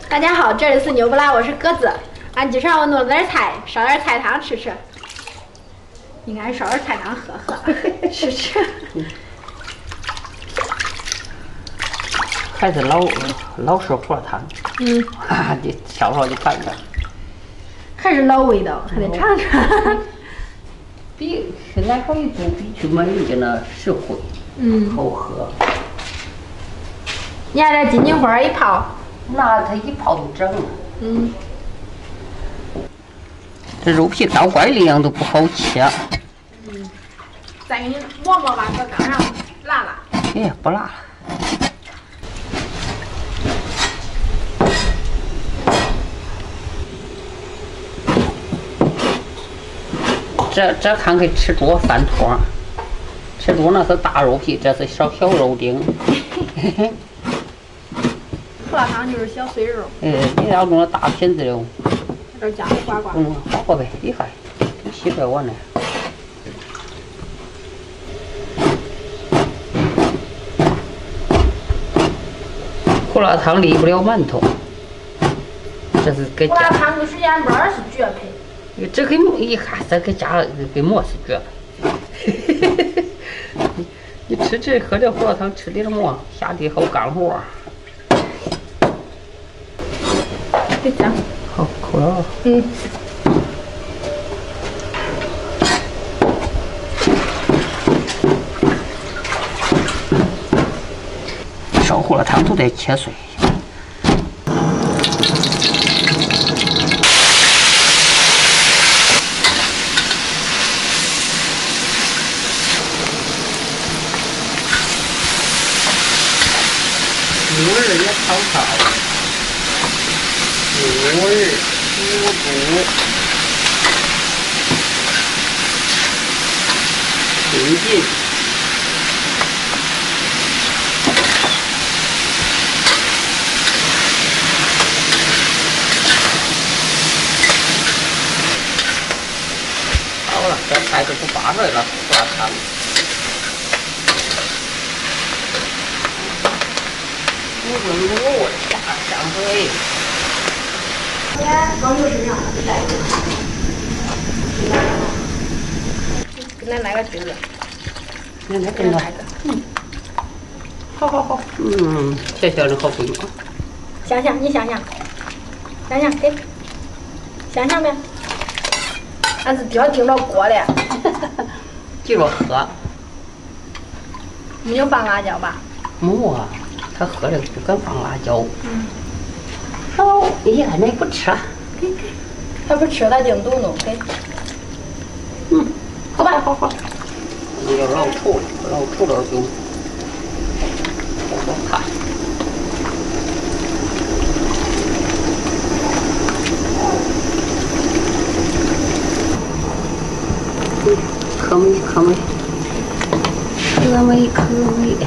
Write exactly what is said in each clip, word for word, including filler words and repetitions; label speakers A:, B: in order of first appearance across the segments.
A: 大家好，这里是牛不拉，我是鸽子。俺今上我弄了点菜，烧点菜汤吃吃。应该烧点菜汤喝喝，吃吃。
B: 还是老老式胡辣汤。
A: 嗯。
B: 哈哈，你小时候你看看。
A: 还是老味道，还得尝尝。
B: 比现在好一做，比去买的那实惠。嗯。好喝。
A: 你看这金金花一泡。
B: 那它一泡就整了。
A: 嗯，
B: 这肉皮刀拐力样都不好切。
A: 嗯，再给你磨磨吧，搁缸上辣辣。
B: 哎，不辣了。这这看给吃多饭托，吃多那是大肉皮，这是小小肉丁。嘿嘿。
A: 胡辣汤就是小碎肉。
B: 哎，你要弄个大品质的。
A: 这加个瓜瓜。
B: 嗯，瓜瓜呗，厉害，挺稀快完了。胡辣汤离不了馒头，这是给
A: 胡辣汤跟水煎包是绝配。
B: 这跟一看这给加跟馍是绝配。你你吃这喝这胡辣汤，吃点馍，下地好干活。
A: 这样，
B: 好，扣了。
A: 嗯。
B: 烧胡辣汤都得切碎。木耳也炒炒。 木耳、腐竹、青芹、好了，这菜就不发出来了，胡辣汤。五分五下上水。
A: 往油身上带一给奶奶个裙子，
B: 奶奶跟着。嗯。好好好。嗯，小小的好闺女。
A: 想想，你想想，想想给，想想没？俺是标盯着锅嘞。
B: 记着喝。
A: 没有放辣椒吧？
B: 没啊，他喝的不敢放辣椒。嗯。 哦，哎呀，那不吃，
A: 给给，他不吃，他净嘟嘟，给。
B: 嗯，好吧，好好。那要老稠，老稠了就不好看。嗯，可美可美，可美可美。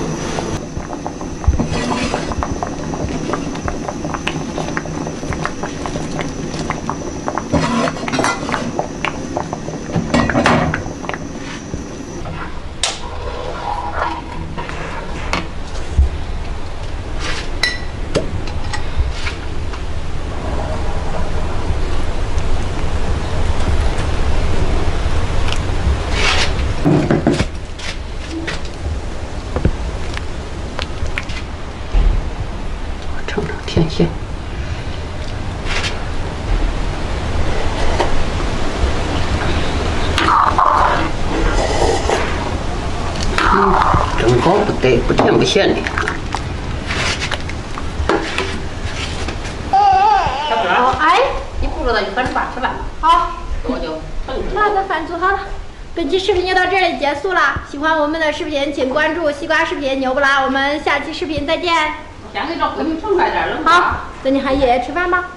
B: 尝尝甜咸。嗯，正好不得不甜不咸的。小哥儿，哎，你不知道就赶紧吧，吃饭吧。好，我就等着。
A: 好的，饭做好了。 本期视频就到这里结束了。喜欢我们的视频，请关注西瓜视频牛不拉。我们下期视频再见。
B: 先给这闺女盛快点，冷
A: 好，等你喊爷爷吃饭吧。